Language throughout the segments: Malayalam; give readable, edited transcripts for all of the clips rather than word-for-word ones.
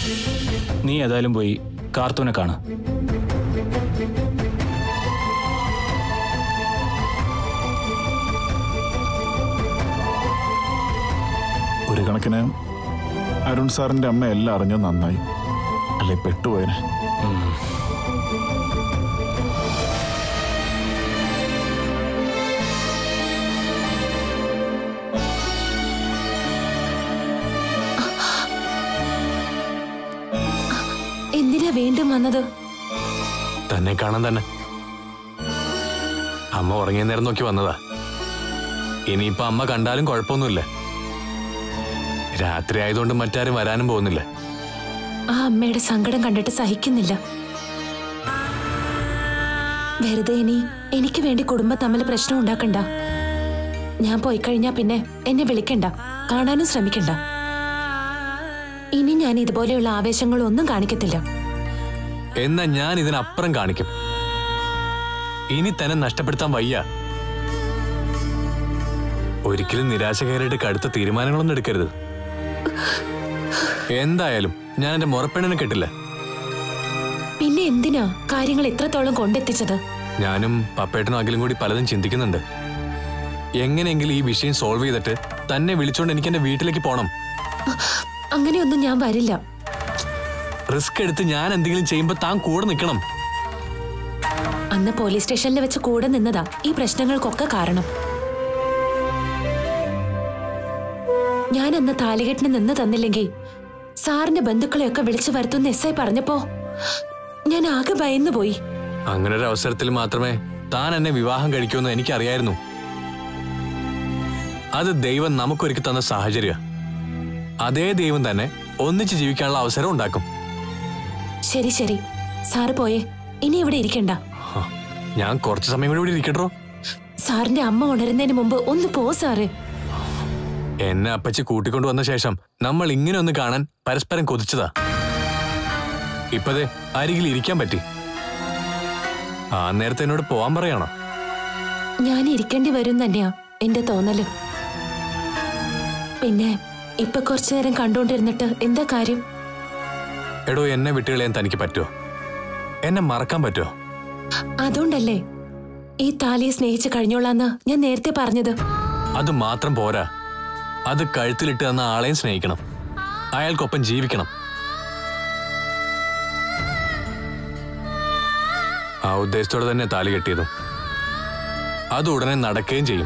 നീ ഏതായാലും പോയി കാർത്തൂനെ കാണാം. ഒരു കണക്കിന് അരുൺ സാറിന്റെ അമ്മ എല്ലാം അറിഞ്ഞോ നന്നായി, അല്ലെ പെട്ടുപോയനെ. എന്തിനാ വീണ്ടും വന്നത്? തന്നെ കാണാൻ തന്നെ. അമ്മ ഉറങ്ങിയ നേരം നോക്കി വന്നതാ. ഇനിയിപ്പോ അമ്മ കണ്ടാലും കുഴപ്പമൊന്നുമില്ല. രാത്രി ആയതുകൊണ്ട് മറ്റാരും വരാനും പോകുന്നില്ല. ആ അമ്മയുടെ സങ്കടം കണ്ടിട്ട് സഹിക്കുന്നില്ല. വെറുതെ ഇനി എനിക്ക് വേണ്ടി കുടുംബം തമ്മിൽ പ്രശ്നം ഉണ്ടാക്കണ്ട. ഞാൻ പോയി കഴിഞ്ഞാ പിന്നെ എന്നെ വിളിക്കണ്ട, കാണാനും ശ്രമിക്കണ്ട. ഇനി ഞാൻ ഇതുപോലെയുള്ള ആവേശങ്ങളൊന്നും കാണിക്കത്തില്ല. എന്നാ ഞാൻ ഇതിനപ്പുറം കാണിക്കും. ഇനി തന്നെ നഷ്ടപ്പെടുത്താൻ വയ്യ. ഒരിക്കലും നിരാശ കയറിയിട്ട് കടുത്ത തീരുമാനങ്ങളൊന്നും എടുക്കരുത്. എന്തായാലും ഞാൻ എന്റെ മുറപ്പെണ്ണിനെ കെട്ടില്ല. പിന്നെ എന്തിനാ കാര്യങ്ങൾ ഇത്രത്തോളം കൊണ്ടെത്തിച്ചത്? ഞാനും പപ്പേട്ടനും അഖിലും കൂടി പലതും ചിന്തിക്കുന്നുണ്ട്. എങ്ങനെയെങ്കിലും ഈ വിഷയം സോൾവ് ചെയ്തിട്ട് തന്നെ വിളിച്ചോണ്ട് എനിക്ക് എന്റെ വീട്ടിലേക്ക് പോണം. അങ്ങനെയൊന്നും ഞാൻ വരില്ല. റിസ്ക് എടുത്ത് ഞാൻ എന്തെങ്കിലും ചെയ്യുമ്പോ താൻ കൂടെ നിൽക്കണം. അന്ന് പോലീസ് സ്റ്റേഷനിൽ വെച്ച് കൂടെ നിന്നതാ ഈ പ്രശ്നങ്ങൾക്കൊക്കെ കാരണം. ഞാൻ അന്ന് താലികെട്ടിന് നിന്ന് തന്നില്ലെങ്കിൽ സാറിന്റെ ബന്ധുക്കളെയൊക്കെ വിളിച്ചു വരുത്തുന്ന എസ് ഐ പറഞ്ഞപ്പോ ഞാൻ ആകെ ഭയന്നു പോയി. അങ്ങനെ ഒരു അവസരത്തിൽ മാത്രമേ താൻ എന്നെ വിവാഹം കഴിക്കുമെന്ന് എനിക്കറിയായിരുന്നു. അത് ദൈവം നമുക്കൊരുക്കി തന്ന സാഹചര്യ. അതേ ദൈവം തന്നെ ഒന്നിച്ച് ജീവിക്കാനുള്ള അവസരം ഉണ്ടാക്കും. ശരി ശരി, സാറ് പോയേ. ഇനി ഇവിടെ ഇരിക്കണ്ട. ഞാൻ കുറച്ചു സമയം കൂടി ഇവിടെ ഇരിക്കട്ടോ. സാറിന്റെ അമ്മ ഉണരുന്നതിന് മുമ്പ് ഒന്ന് പോ സാറ്. എന്നെ അപ്പച്ചി കൂട്ടിക്കൊണ്ടു വന്ന ശേഷം നമ്മൾ ഇങ്ങനെ ഒന്ന് കാണാൻ പരസ്പരം കൊതിച്ചതാ. ഇപ്പതേ അരികിൽ ഇരിക്കാൻ പറ്റി. ആ നേരത്തെ എന്നോട് പോവാൻ പറയണോ? ഞാൻ ഇരിക്കേണ്ടി വരും തന്നെയാ എന്റെ തോന്നല്. പിന്നെ ഇപ്പൊ കുറച്ചു നേരം കണ്ടുകൊണ്ടിരുന്നിട്ട് എന്താ കാര്യം? എടോ, എന്നെ വിട്ടുകളയാൻ തനിക്ക് പറ്റുമോ? എന്നെ മറക്കാൻ പറ്റുമോ? അതുകൊണ്ടല്ലേ ഈ താലിയെ സ്നേഹിച്ച് കഴിഞ്ഞോളാന്ന് ഞാൻ നേരത്തെ പറഞ്ഞത്. അത് മാത്രം പോരാ, അത് കഴുത്തിലിട്ട് തന്ന ആളെയും സ്നേഹിക്കണം, അയാൾക്കൊപ്പം ജീവിക്കണം. ആ ഉദ്ദേശത്തോടെ തന്നെ താലി കെട്ടിയതും അത് ഉടനെ നടക്കുകയും ചെയ്യും.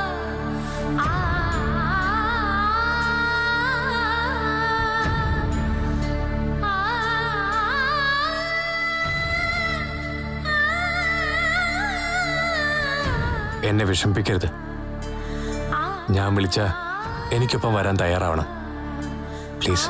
എന്നെ വിഷമിപ്പിക്കരുത്. ഞാൻ വിളിച്ച എനിക്കൊപ്പം വരാൻ തയ്യാറാവണം, പ്ലീസ്.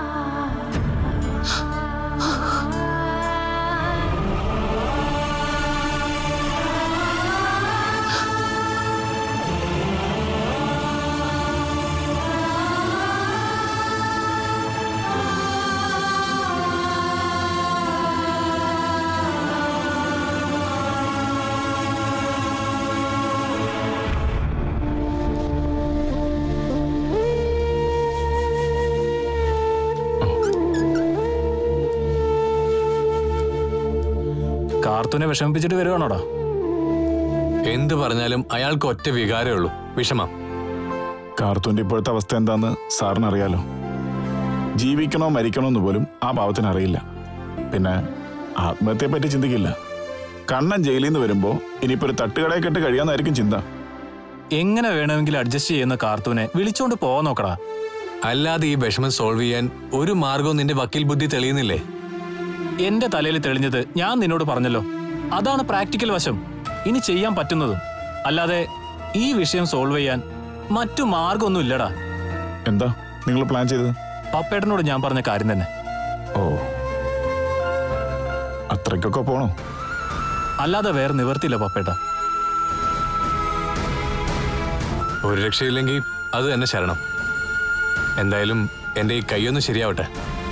കാർത്തൂനെ വിഷമിപ്പിച്ചിട്ട് വരുവാണോടാ? എന്ത് പറഞ്ഞാലും അയാൾക്ക് ഒറ്റ വികാരമേ ഉള്ളൂ, വിഷമം. കാർത്തൂന്റെ ഇപ്പോഴത്തെ അവസ്ഥ എന്താന്ന് സാറിന് അറിയാലോ. ജീവിക്കണോ മരിക്കണോ എന്ന് പോലും ആ പാവത്തിന് അറിയില്ല. പിന്നെ ആത്മഹത്യയെ പറ്റി ചിന്തിക്കില്ല. കണ്ണൻ ജയിലിൽ നിന്ന് വരുമ്പോ ഇനിയിപ്പോ ഒരു തട്ടുകടയെ കെട്ട് കഴിയാന്നായിരിക്കും ചിന്ത. എങ്ങനെ വേണമെങ്കിലും അഡ്ജസ്റ്റ് ചെയ്യുന്ന കാർത്തൂനെ വിളിച്ചോണ്ട് പോവാൻ നോക്കടാ. അല്ലാതെ ഈ വിഷമം സോൾവ് ചെയ്യാൻ ഒരു മാർഗവും നിന്റെ വക്കീൽ ബുദ്ധി തെളിയുന്നില്ലേ? എന്റെ തലയിൽ തെളിഞ്ഞത് ഞാൻ നിന്നോട് പറഞ്ഞല്ലോ. അതാണ് പ്രാക്ടിക്കൽ വശം. ഇനി ചെയ്യാൻ പറ്റുന്നതും. അല്ലാതെ ഈ വിഷയം സോൾവ് ചെയ്യാൻ മറ്റു മാർഗമൊന്നും ഇല്ലടാ. എന്താ നിങ്ങൾ പ്ലാൻ ചെയ്തത്? പപ്പേട്ടനോട് ഞാൻ പറഞ്ഞ കാര്യം തന്നെ. ഓ, അത്രയ്ക്കൊക്കെ പോണോ? അല്ലാതെ വേറെ നിവർത്തിയില്ല പപ്പേട്ട. ഒരു രക്ഷയില്ലെങ്കിൽ അത് തന്നെ ശരണം. എന്തായാലും എന്റെ ഈ കൈയൊന്ന് ശരിയാവട്ടെ.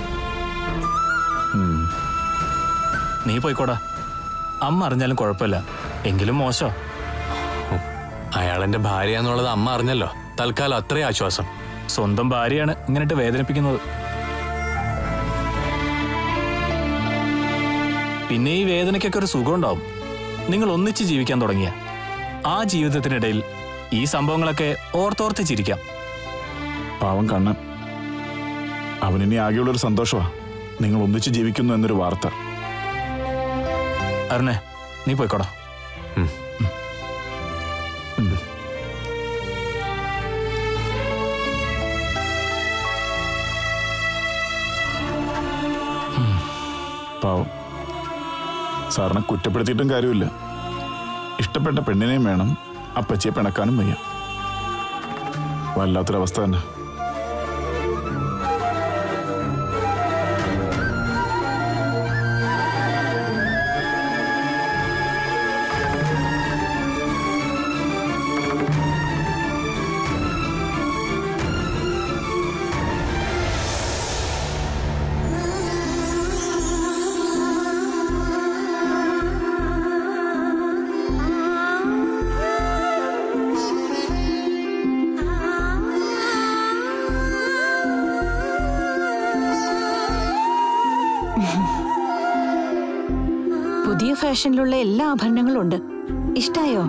നീ പോയിക്കോടാ. അമ്മ അറിഞ്ഞാലും കുഴപ്പമില്ല, എങ്കിലും മോശം. അയാളെന്റെ ഭാര്യ എന്നുള്ളത് അമ്മ അറിഞ്ഞല്ലോ. തൽക്കാലം അത്രയും ആശ്വാസം. സ്വന്തം ഭാര്യയാണ് ഇങ്ങനെട്ട് വേദനിപ്പിക്കുന്നത്. പിന്നെ ഈ വേദനയ്ക്കൊക്കെ ഒരു സുഖം ഉണ്ടാവും. നിങ്ങൾ ഒന്നിച്ച് ജീവിക്കാൻ തുടങ്ങിയ ആ ജീവിതത്തിനിടയിൽ ഈ സംഭവങ്ങളൊക്കെ ഓർത്തോർത്ത് ചിരിക്കാം. പാവം കണ്ണൻ, അവനിനി ആകെയുള്ളൊരു സന്തോഷമാ നിങ്ങൾ ഒന്നിച്ച് ജീവിക്കുന്നു എന്നൊരു വാർത്ത. അരുണേ, നീ പോയിക്കോടാ. പാവം, സാറിനെ കുറ്റപ്പെടുത്തിയിട്ടും കാര്യമില്ല. ഇഷ്ടപ്പെട്ട പെണ്ണിനെയും വേണം, അപ്പച്ചിയെ പിണക്കാനും വയ്യ. വല്ലാത്തൊരവസ്ഥ തന്നെ. പുതിയ ഫാഷനിലുള്ള എല്ലാ ആഭരണങ്ങളും ഉണ്ട്. ഇഷ്ടായോ?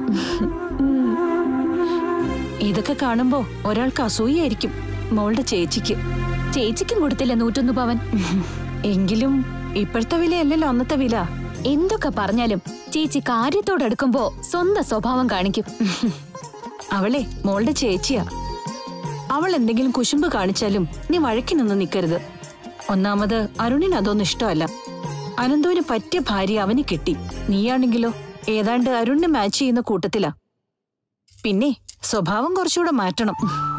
ഇതൊക്കെ കാണുമ്പോ ഒരാൾക്ക് അസൂയായിരിക്കും. മോളുടെ ചേച്ചിക്ക്. ചേച്ചിക്കും കൊടുത്തില്ല 101 പവൻ. എങ്കിലും ഇപ്പോഴത്തെ വിലയല്ലല്ലോ അന്നത്തെ വില. എന്തൊക്കെ പറഞ്ഞാലും ചേച്ചി കാര്യത്തോടെടുക്കുമ്പോ സ്വന്തം സ്വഭാവം കാണിക്കും. അവളെ മോളുടെ ചേച്ചിയാ. അവൾ എന്തെങ്കിലും കുശുമ്പ് കാണിച്ചാലും നീ വഴക്കിനൊന്നും നിൽക്കരുത്. ഒന്നാമത് അരുണിന് അതൊന്നും ഇഷ്ടമല്ല. അനന്തുവിന് പറ്റിയ ഭാര്യ അവന് കിട്ടി. നീയാണെങ്കിലോ ഏതാണ്ട് അരുണിന് മാച്ച് ചെയ്യുന്ന കൂട്ടത്തിലാ. പിന്നെ സ്വഭാവം കുറച്ചുകൂടെ മാറ്റണം.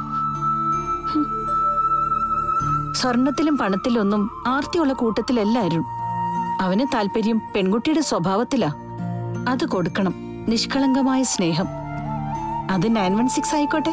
സ്വർണത്തിലും പണത്തിലൊന്നും ആർത്തിയുള്ള കൂട്ടത്തിലല്ല അരുൺ. അവന് താല്പര്യം പെൺകുട്ടിയുടെ സ്വഭാവത്തിലാ. അത് കൊടുക്കണം. നിഷ്കളങ്കമായ സ്നേഹം. അത് 916 ആയിക്കോട്ടെ.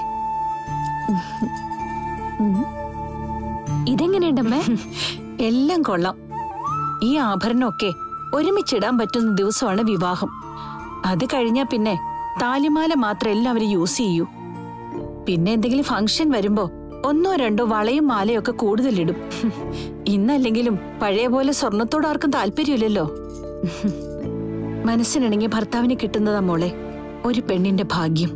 ഇതെങ്ങനെയുണ്ടമ്മേ? എല്ലാം കൊള്ളാം. ഈ ആഭരണമൊക്കെ ഒരുമിച്ചിടാൻ പറ്റുന്ന ദിവസമാണ് വിവാഹം. അത് കഴിഞ്ഞാ പിന്നെ താലിമാല മാത്രം എല്ലാവരും യൂസ് ചെയ്യൂ. പിന്നെ എന്തെങ്കിലും ഫംഗ്ഷൻ വരുമ്പോ 1 or 2 വളയും മാലയും ഒക്കെ കൂടുതലിടും. ഇന്നല്ലെങ്കിലും പഴയ പോലെ സ്വർണത്തോട് ആർക്കും താല്പര്യമില്ലല്ലോ. മനസ്സിനിണങ്ങിയ ഭർത്താവിന് കിട്ടുന്നതാ മോളെ ഒരു പെണ്ണിന്റെ ഭാഗ്യം.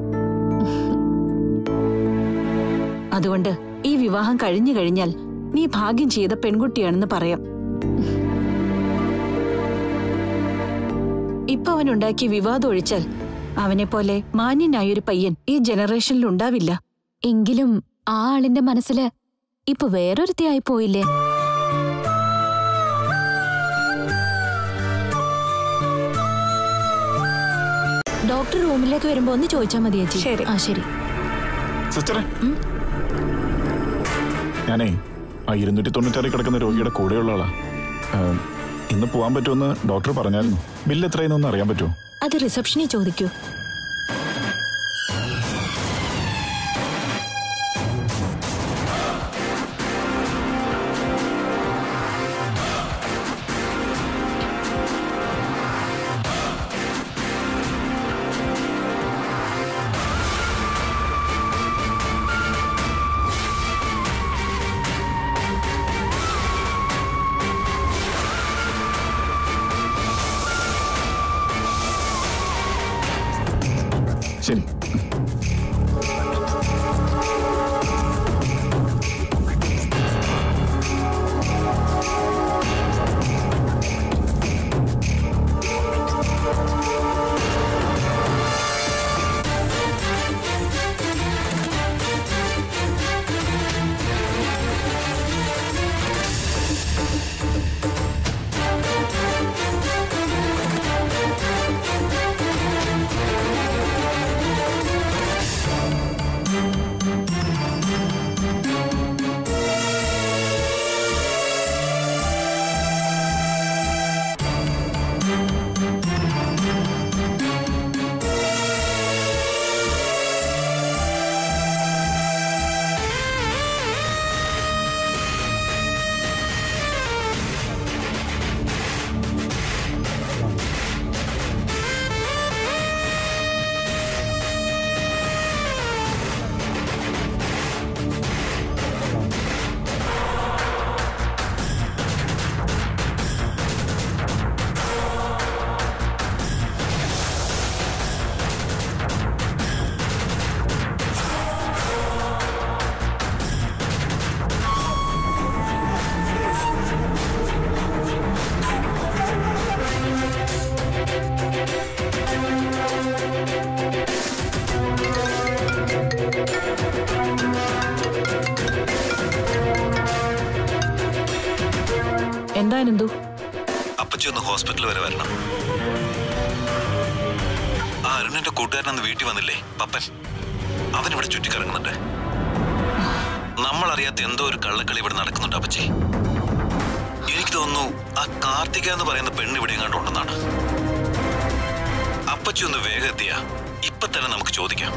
അതുകൊണ്ട് ഈ വിവാഹം കഴിഞ്ഞു കഴിഞ്ഞാൽ നീ ഭാഗ്യം ചെയ്ത പെൺകുട്ടിയാണെന്ന് പറയാം. ഇപ്പൊ അവനുണ്ടാക്കിയ വിവാദം ഒഴിച്ചാൽ അവനെ പോലെ മാന്യനായൊരു പയ്യൻ ഈ ജനറേഷനിൽ ഉണ്ടാവില്ല. എങ്കിലും ആ ആളിന്റെ മനസ്സില് ഇപ്പൊ വേറൊരുത്തിയായി പോയില്ലേ? ഡോക്ടർ റൂമിലേക്ക് വരുമ്പോ ഒന്ന് ചോദിച്ചാൽ മതി ചേച്ചി. ശരി. ആ ശരി. സിസ്റ്ററെ, ഞാനേ ആ 296 കിടക്കുന്ന രോഗിയുടെ കൂടെയുള്ള ആളാ. ഇന്ന് പോവാൻ പറ്റുമെന്ന് ഡോക്ടർ പറഞ്ഞായിരുന്നു. ബില്ല് എത്രയെന്നൊന്ന് അറിയാൻ പറ്റുമോ? അത് റിസപ്ഷനിൽ ചോദിക്കൂ. ശരി. എന്താണെന്തു? അപ്പച്ചി ഒന്ന് ഹോസ്പിറ്റൽ വരെ വരണം. ആ അരുണിന്റെ കൂട്ടുകാരനന്ന് വീട്ടിൽ വന്നില്ലേ പപ്പൻ, അവനിവിടെ ചുറ്റിക്കറങ്ങുന്നുണ്ട്. നമ്മളറിയാത്ത എന്തോ ഒരു കള്ളക്കളി ഇവിടെ നടക്കുന്നുണ്ട് അപ്പച്ചി. എനിക്ക് തോന്നുന്നു ആ കാർത്തിക എന്ന് പറയുന്ന പെണ്ണ് ഇവിടെ എങ്ങാണ്ട് ഉണ്ടെന്നാണ്. അപ്പച്ചി ഒന്ന് വേഗം എത്തിയാ ഇപ്പൊ തന്നെ നമുക്ക് ചോദിക്കാം.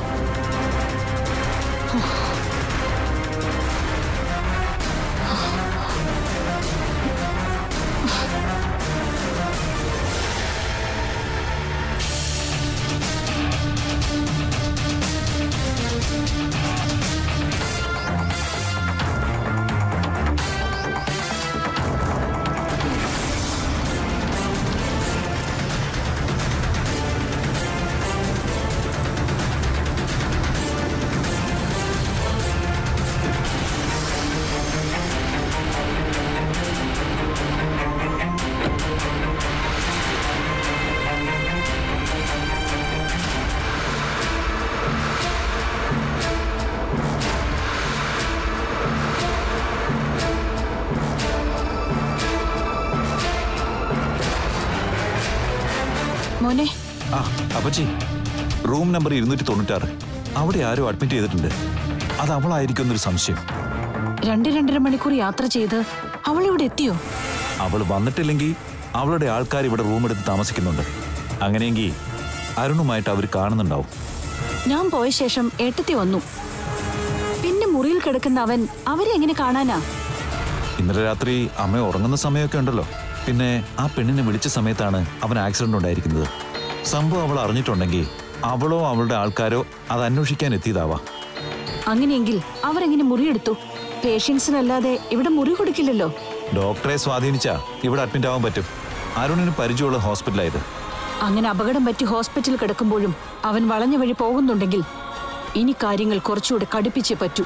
മോനെ, ആ അപ്പച്ചി, റൂം നമ്പർ 296. അവിടെ ആരോ അഡ്മിറ്റ് ചെയ്തിട്ടുണ്ട്. അത് അവളായിരിക്കും എന്നൊരു സംശയം. 2-2.5 മണിക്കൂർ യാത്ര ചെയ്ത് അവൾ ഇവിടെ എത്തിയോ? അവൾ വന്നിട്ടില്ലെങ്കിൽ അവളുടെ ആൾക്കാർ ഇവിടെ റൂം എടുത്ത് താമസിക്കുന്നുണ്ട്. അങ്ങനെയെങ്കിൽ അരുണുമായിട്ട് അവർ കാണുന്നുണ്ടാവും. ഞാൻ പോയ ശേഷം ഏട്ടത്തി വന്നു. പിന്നെ മുറിയിൽ കിടക്കുന്ന അവൻ അവരെ എങ്ങനെ കാണാനാ? ഇന്നലെ രാത്രി അമ്മ ഉറങ്ങുന്ന സമയമൊക്കെ ഉണ്ടല്ലോ. പിന്നെ ആ പെണ്ണിനെ വിളിച്ച സമയത്താണ് അവൻ ആക്സിഡന്റ് ഉണ്ടായിരിക്കുന്നത്. സംഭവം അവൾ അറിഞ്ഞിട്ടുണ്ടെങ്കിൽ അവളോ അവളുടെ ആൾക്കാരോ അത് അന്വേഷിക്കാൻ എത്തിയതാവാം. അങ്ങനെയെങ്കിൽ അവരെങ്ങനെ മുറിയെടുത്തു? പേഷ്യൻസിനല്ലാതെ ഇവിടെ മുറി കൊടുക്കില്ലല്ലോ. ഡോക്ടറെ സ്വാധീനിച്ചാ ഇവിടെ അഡ്മിറ്റ് ആവാൻ പറ്റും. അരുണിന് പരിചയമുള്ള ഹോസ്പിറ്റലായത്. അങ്ങനെ അപകടം പറ്റി ഹോസ്പിറ്റലിൽ കിടക്കുമ്പോഴും അവൻ വളഞ്ഞ വഴി പോകുന്നുണ്ടെങ്കിൽ ഇനി കാര്യങ്ങൾ കുറച്ചുകൂടെ കടുപ്പിച്ചേ പറ്റൂ.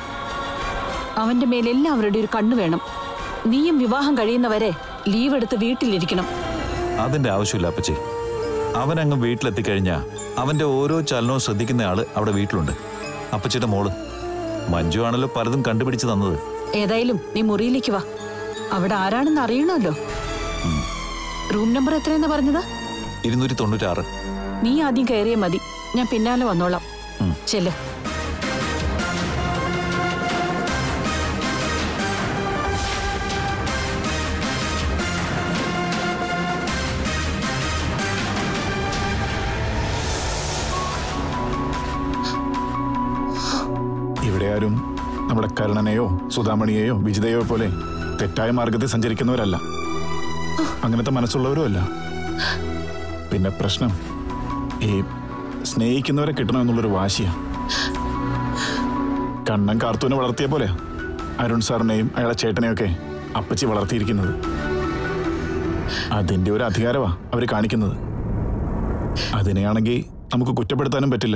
അവന്റെ മേൽ എല്ലാവരുടെ ഒരു കണ്ണു വേണം. നീയും വിവാഹം കഴിയുന്നവരെ ലീവ് എടുത്ത് വീട്ടിലിരിക്കണം. അതിന്റെ ആവശ്യമില്ല അപ്പച്ചി. അവനങ്ങ് വീട്ടിലെത്തിക്കഴിഞ്ഞാ അവന്റെ ഓരോ ചലനവും ശ്രദ്ധിക്കുന്ന ആള് അവിടെ വീട്ടിലുണ്ട്. അപ്പച്ചിയുടെ മോള് മഞ്ജു ആണല്ലോ പലതും കണ്ടുപിടിച്ച് തന്നത്. ഏതായാലും നീ മുറിയിലേക്ക് വാ. അവിടെ ആരാണെന്ന് അറിയണമല്ലോ. റൂം നമ്പർ എത്രയെന്ന് പറഞ്ഞത്? 296. നീ ആദ്യം കയറിയ മതി, ഞാൻ പിന്നാലെ വന്നോളാം. ചെല്ല്. ഇവിടെ ആരും നമ്മുടെ കരുണനെയോ സുധാമണിയെയോ വിജിതയോ പോലെ തെറ്റായ മാർഗത്തിൽ സഞ്ചരിക്കുന്നവരല്ല. അങ്ങനത്തെ മനസ്സുള്ളവരും അല്ല. പിന്നെ പ്രശ്നം ഈ സ്നേഹിക്കുന്നവരെ കിട്ടണമെന്നുള്ളൊരു വാശിയാ. കണ്ണൻ കാർത്തൂനെ വളർത്തിയ പോലെ അരുൺ സാറിനെയും അയാളെ ചേട്ടനെയൊക്കെ അപ്പച്ചി വളർത്തിയിരിക്കുന്നത്. അതിന്റെ ഒരു അധികാരമാ അവർ കാണിക്കുന്നത്. അതിനെയാണെങ്കിൽ നമുക്ക് കുറ്റപ്പെടുത്താനും പറ്റില്ല.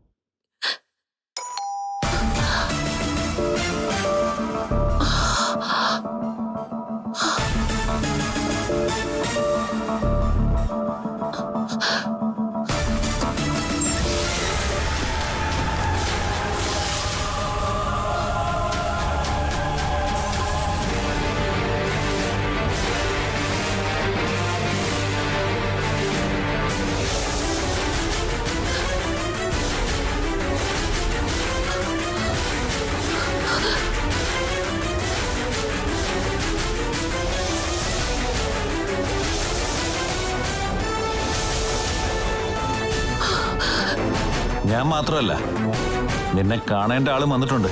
ഞാൻ മാത്രമല്ല, നിന്നെ കാണേണ്ട ആളും വന്നിട്ടുണ്ട്.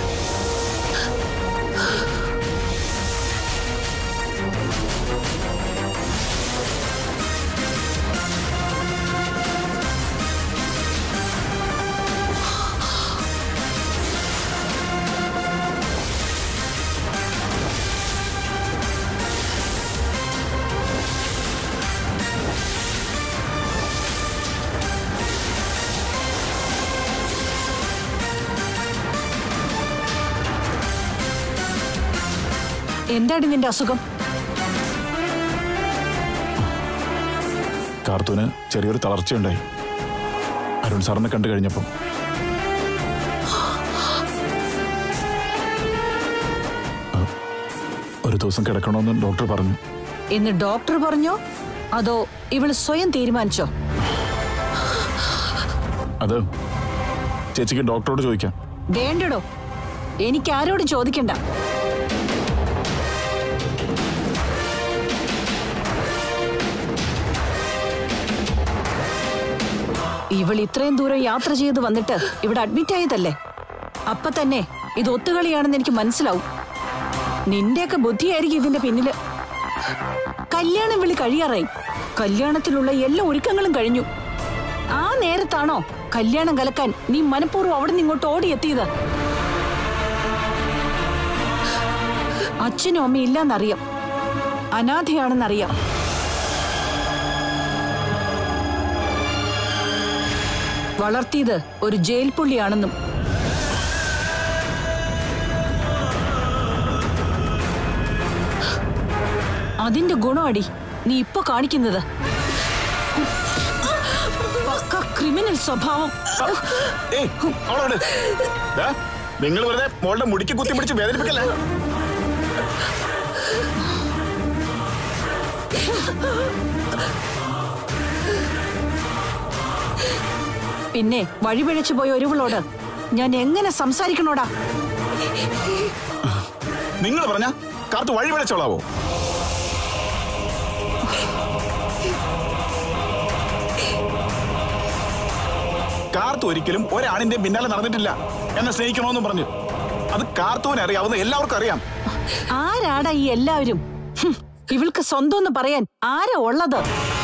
എന്താണ് നിന്റെ അസുഖം? കാർത്തൂന് ചെറിയൊരു തളർച്ചയുണ്ടായി അരുൺ സാറിനെ കണ്ടു കഴിഞ്ഞപ്പോൾ. ഒരു ദിവസം കിടക്കണമെന്ന് ഡോക്ടർ പറഞ്ഞു. എന്ന് ഡോക്ടർ പറഞ്ഞോ അതോ ഇവള് സ്വയം തീരുമാനിച്ചോ? അത് ചേച്ചിക്ക് ഡോക്ടറോട് ചോദിക്കാം. വേണ്ടടോ, എനിക്ക് ആരോടും ചോദിക്കണ്ട. ഇവൾ ഇത്രയും ദൂരം യാത്ര ചെയ്ത് വന്നിട്ട് ഇവിടെ അഡ്മിറ്റ് ആയതല്ലേ? അപ്പൊ തന്നെ ഇത് ഒത്തുകളിയാണെന്ന് എനിക്ക് മനസ്സിലാവും. നിന്റെയൊക്കെ ബുദ്ധിയായിരിക്കും ഇതിന്റെ പിന്നില്. കല്യാണം വിളി കഴിയാറായി. കല്യാണത്തിലുള്ള എല്ലാ ഒരുക്കങ്ങളും കഴിഞ്ഞു. ആ നേരത്താണോ കല്യാണം കലക്കാൻ നീ മനഃപൂർവ്വം അവിടെ നിന്ന് ഇങ്ങോട്ട് ഓടിയെത്തിയത്? അച്ഛനും അമ്മയും ഇല്ലാന്നറിയാം, അനാഥയാണെന്നറിയാം. വളർത്തിയത് ഒരു ജയിൽ പുള്ളിയാണെന്നും. അതിന്റെ ഗുണമടി നീ ഇപ്പൊ കാണിക്കുന്നത്. ക്രിമിനൽ സ്വഭാവം. നിങ്ങൾ വെറുതെ മോളുടെ മുടിക്ക് കുത്തി പിടിച്ച് വേദനിപ്പിക്കല്ലേ? പിന്നെ വഴിപിഴച്ചു പോയ ഒരുവളോട് ഞാൻ എങ്ങനെ സംസാരിക്കണോടാ? നിങ്ങൾ പറഞ്ഞ കാർത്ത് വഴിപിഴച്ചോളാവോ? കാർത്തു ഒരിക്കലും ഒരാണിന്റെ പിന്നാലെ നടന്നിട്ടില്ല. എന്നെ സ്നേഹിക്കണമെന്നും പറഞ്ഞു. അത് കാർത്തുവിനെ അറിയാവുന്ന എല്ലാവർക്കും അറിയാം. ആരാടാ ഈ എല്ലാവരും? ഇവൾക്ക് സ്വന്തം എന്ന് പറയാൻ ആരാ ഉള്ളത്?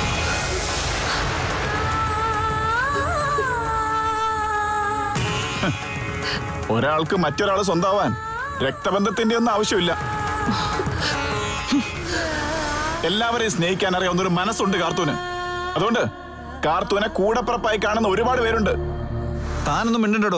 ഒരാൾക്ക് മറ്റൊരാള് സ്വന്തമാവാൻ രക്തബന്ധത്തിന്റെ ഒന്നും ആവശ്യമില്ല. എല്ലാവരെയും സ്നേഹിക്കാൻ അറിയാവുന്ന ഒരു മനസ്സുണ്ട് കാർത്തൂന്. അതുകൊണ്ട് കാർത്തൂനെ കൂടപ്പുറപ്പായി കാണുന്ന ഒരുപാട് പേരുണ്ട്. താനൊന്നും മിണ്ടണ്ടോ?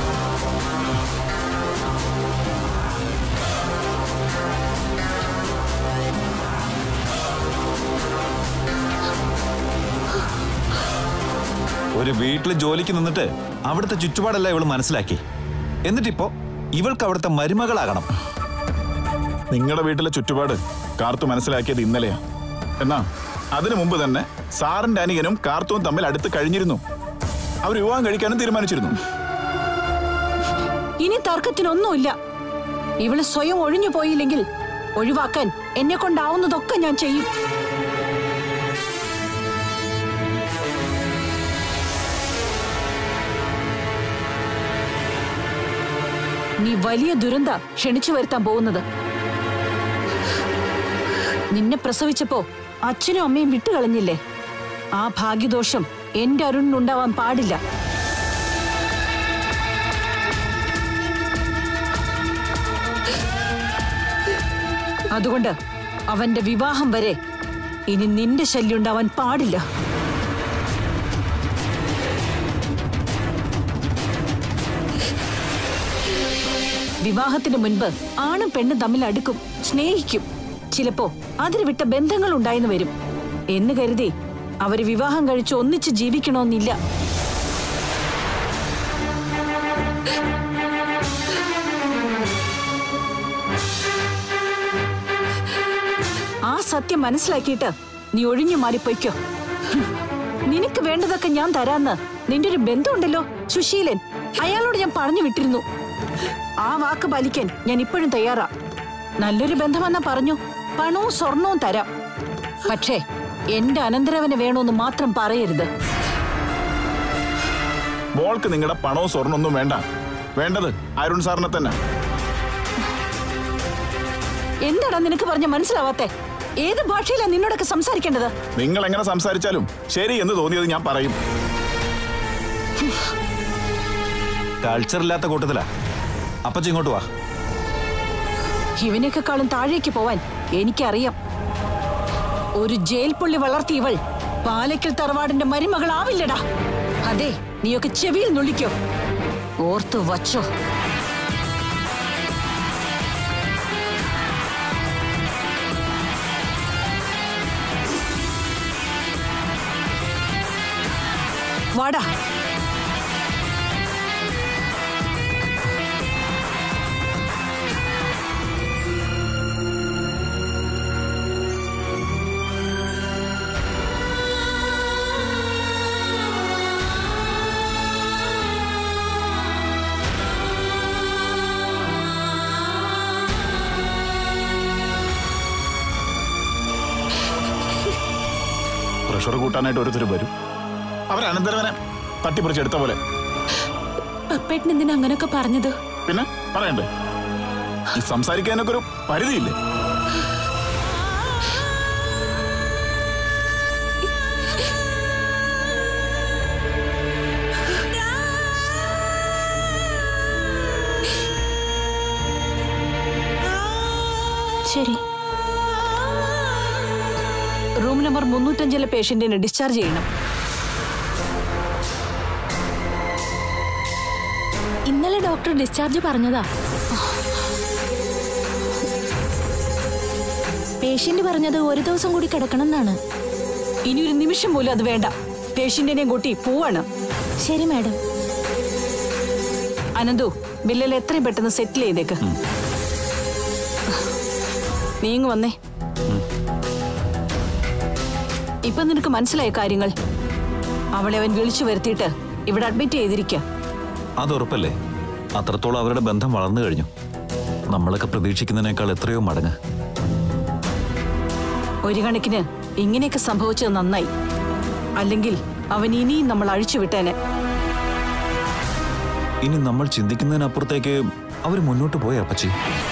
ഒരു വീട്ടിൽ ജോലിക്ക് നിന്നിട്ട് അവിടുത്തെ ചുറ്റുപാടല്ല ഇവള് മനസ്സിലാക്കി. എന്നിട്ടിപ്പോ ഇവൾക്ക് അവിടുത്തെ മരുമകളാകണം. നിങ്ങളുടെ വീട്ടിലെ ചുറ്റുപാട് കാർത്തു മനസ്സിലാക്കിയത് ഇന്നലെയാ. എന്നാ അതിനു മുമ്പ് തന്നെ സാറിന്റെ അനിയനും കാർത്തുവും തമ്മിൽ അടുത്ത് കഴിഞ്ഞിരുന്നു. അവർ വിവാഹം കഴിക്കാനും തീരുമാനിച്ചിരുന്നു. ഇനി തർക്കത്തിനൊന്നുമില്ല. ഇവള് സ്വയം ഒഴിഞ്ഞു പോയില്ലെങ്കിൽ ഒഴിവാക്കാൻ എന്നെ കൊണ്ടാവുന്നതൊക്കെ ഞാൻ ചെയ്യും. നീ വലിയ ദുരന്ത ക്ഷണിച്ചു വരുത്താൻ പോകുന്നത്. നിന്നെ പ്രസവിച്ചപ്പോ അച്ഛനും അമ്മയും വിട്ടുകളഞ്ഞില്ലേ? ആ ഭാഗ്യദോഷം എന്റെ അരുണിനുണ്ടാവാൻ പാടില്ല. അതുകൊണ്ട് അവന്റെ വിവാഹം വരെ ഇനി നിന്റെ ശല്യം ഉണ്ടാവാൻ പാടില്ല. വിവാഹത്തിന് മുൻപ് ആണും പെണ്ണും തമ്മിൽ അടുക്കും, സ്നേഹിക്കും. ചിലപ്പോ അതിന് വിട്ട ബന്ധങ്ങൾ ഉണ്ടായെന്ന് വരും. എന്ന് കരുതി അവര് വിവാഹം കഴിച്ച് ഒന്നിച്ച് ജീവിക്കണമെന്നില്ല. ആ സത്യം മനസ്സിലാക്കിയിട്ട് നീ ഒഴിഞ്ഞു മാറിപ്പോയിക്കോ. നിനക്ക് വേണ്ടതൊക്കെ ഞാൻ തരാന്ന് നിന്റെ ഒരു ബന്ധമുണ്ടല്ലോ, സുശീലൻ. അയാളോട് ഞാൻ പറഞ്ഞു വിട്ടിരുന്നു. ആ വാക്ക് പാലിക്കാൻ ഞാൻ ഇപ്പോഴും തയ്യാറാ. നല്ലൊരു ബന്ധമെന്നാ പറഞ്ഞു. പണവും സ്വർണവും തരാം. പക്ഷേ എന്റെ അനന്തരവനെ വേണമെന്ന് മാത്രം പറയരുത്. മോൾക്ക് നിങ്ങളുടെ പണവും സ്വർണ്ണമൊന്നും വേണ്ട. വേണ്ടത് അരുൺ സാറിനെ തന്നെ. എന്താടാ നിനക്ക് പറഞ്ഞ മനസ്സിലാവാത്തെ? ഏത് ഭാഷയിലാ നിന്നോടൊക്കെ സംസാരിക്കേണ്ടത്? നിങ്ങൾ എങ്ങനെ സംസാരിച്ചാലും ശരി എന്ന് തോന്നിയത് ഞാൻ പറയും. കൾച്ചർ ഇല്ലാത്ത കൂട്ടത്തിലാ. അപ്പച്ചി ഇങ്ങോട്ട് വാ. ഇവനേക്കാളും താഴേക്ക് പോവാൻ എനിക്കറിയാം. ഒരു ജയിൽ പുള്ളി വളർത്തി ഇവൾ പാലക്കൽ തറവാടിന്റെ മരുമകളാവില്ലടാ. അതെ, നീയൊക്കെ ചെവിയിൽ നുള്ളിക്കോ. ഓർത്തു വച്ചോ. വാടാ. പ്രഷർ കൂട്ടാനായിട്ട് ഓരോരുത്തർ വരും. അവരനന്തരവനെ തട്ടിപ്പറിച്ചെടുത്ത പോലെ. പപ്പേട്ടൻ എന്തിനാ അങ്ങനൊക്കെ പറഞ്ഞത്? പിന്നെ പറയണ്ടേ, ഈ സംസാരിക്കാനൊക്കെ ഒരു പരിധിയില്ലേ? ശരി, റൂം നമ്പർ 305 പേഷ്യന്റിനെ ഡിസ്ചാർജ് ചെയ്യണം. ഇന്നലെ ഡോക്ടർ ഡിസ്ചാർജ് പറഞ്ഞതാ. പേഷ്യന്റ് പറഞ്ഞത് ഒരു ദിവസം കൂടി കിടക്കണം എന്നാണ്. ഇനി ഒരു നിമിഷം പോലും അത് വേണ്ട. പേഷ്യന്റിനെ കൂട്ടി പോവാണ്. ശരി മാഡം. അനന്തു, ബില്ലിൽ എത്രയും പെട്ടെന്ന് സെറ്റിൽ ചെയ്തേക്ക്. നീങ്ങ് വന്നേ. ഇപ്പൊ നിനക്ക് മനസ്സിലായ കാര്യങ്ങൾ? അവളെ അവൻ വിളിച്ചു വരുത്തിയിട്ട് ഇവിടെ അഡ്മിറ്റ് ചെയ്തിരിക്കുക. അതുറപ്പല്ലേ? അത്രത്തോളം അവരുടെ ബന്ധം വളർന്നു കഴിഞ്ഞു. നമ്മളൊക്കെ പ്രതീക്ഷിക്കുന്നതിനേക്കാൾ എത്രയോ മടങ്ങ്. ഒരു കണക്കിന് ഇങ്ങനെയൊക്കെ സംഭവിച്ചത് നന്നായി. അല്ലെങ്കിൽ അവൻ ഇനിയും നമ്മൾ അഴിച്ചുവിട്ടേനെ. ഇനി നമ്മൾ ചിന്തിക്കുന്നതിനപ്പുറത്തേക്ക് അവർ മുന്നോട്ട് പോയ അപ്പച്ചി.